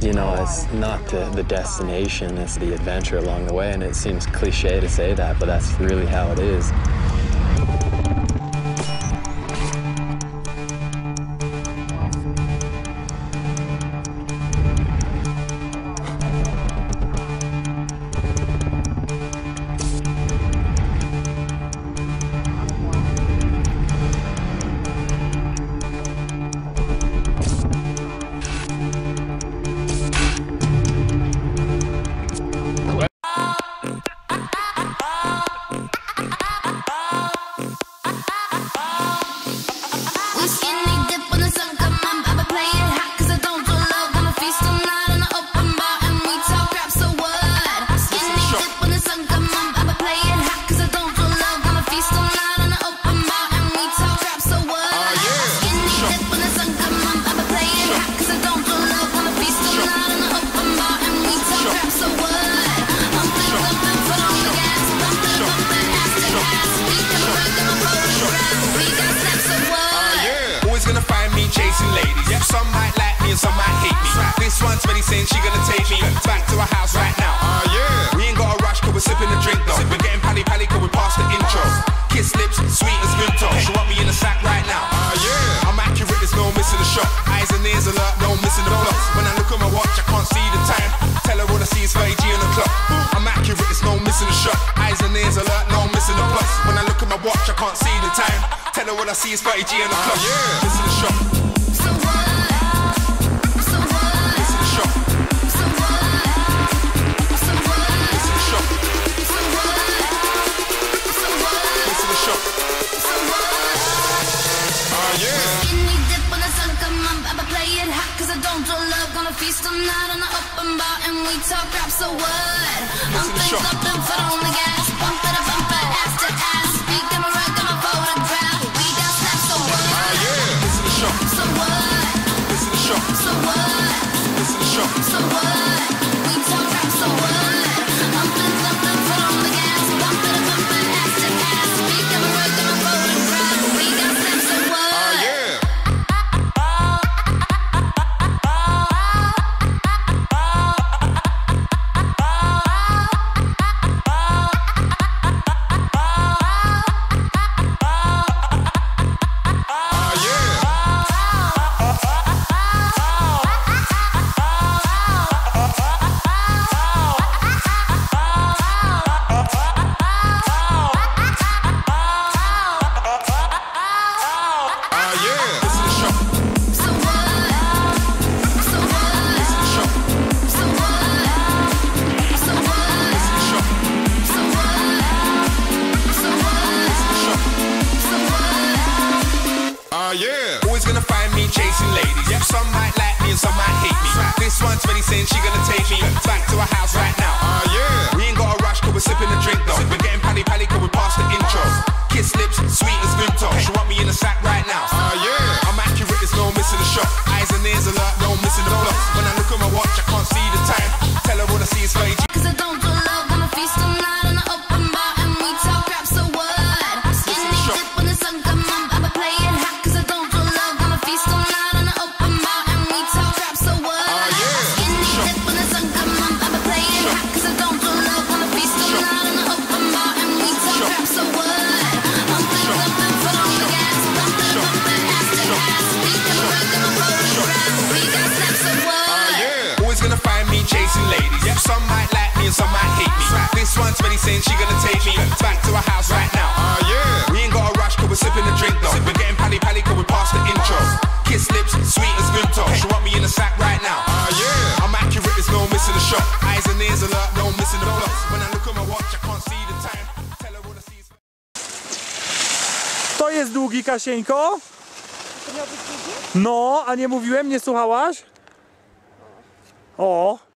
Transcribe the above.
you know, it's not the destination, it's the adventure along the way, and it seems cliche to say that, but that's really how it is. Chasing ladies, yep. Some might like me and some might hate me. This one's ready saying she gonna take me back to her house right now. Yeah. We ain't got a rush cause we're sipping the drink though. We're getting pally cause we passed the intro. Kiss lips, sweet as Vimto. She want me in the sack right now. Yeah. I'm accurate, there's no missing the shot. Eyes and ears alert, no missing the blocks. When I look at my watch, I can't see the time. Tell her all I see is 30G on the clock. I'm accurate, there's no missing the shot. Eyes and ears alert, no missing the blocks. When I look at my watch, I can't see the time. Tell her all I see is 30G on the clock. Yeah. Missing the shot. Feast all night on the open bar and we talk rap, so what? Bumpin', foot on the gas, bump it, ass to ass. Speak them a rug on a photograph. We got snaps, so what? Listen to the show. So what? Listen to the show. So what? Listen to the show. So what? We talk rap, so what? Bumpin', foot on the gas, bump it, ass to ass. Speak them a rug on a photograph. We got snaps, so what? Always gonna find me chasing ladies, yep. Some might like me and some might hate me. This one's ready saying she gonna take me back to her house right now. Yeah. We ain't got a rush cause we're sipping the drink though. We're getting pally cause we passed the intro. Kiss lips, sweet as Vimto. She want me in the sack right now. Yeah. I'm accurate, there's no missing the shot. Eyes and ears alert, no missing the blocks. When I look at my watch, I can't see the time. Tell her all I see is 30G. Cause I don't do love, wanna feast all night on the open bar and we talk rap, so what? Skinny dip when the sun come up, I'ma play it hot. Cause I don't do love, wanna feast all night on the open bar and we talk rap, so what? Skinny dip when the sun come up, I'ma play it hot. Cause I don't do love, wanna feast all night on the open bar and we talk rap, so what? Bumpin', foot on the gas, bumpin', ass to ass. Speak them a rug on a photograph. We got snaps, so what? Always gonna find me chasing ladies, yep. Some might like me and some might hate me. This one's ready saying she gonna take me back to her house right now. Yeah. We ain't got a rush cause we're sipping the drink though. We're getting pally cause we passed the intro. Kiss lips, sweet as Vimto. She want me in the sack right now. Yeah. I'm accurate, there's no missing the shot. Eyes and ears alert, no missing the blocks. When I look at my watch, I can't see the time. Tell her what I see is... To jest długi, Kasieńko? No, a nie mówiłem, nie słuchałaś? O.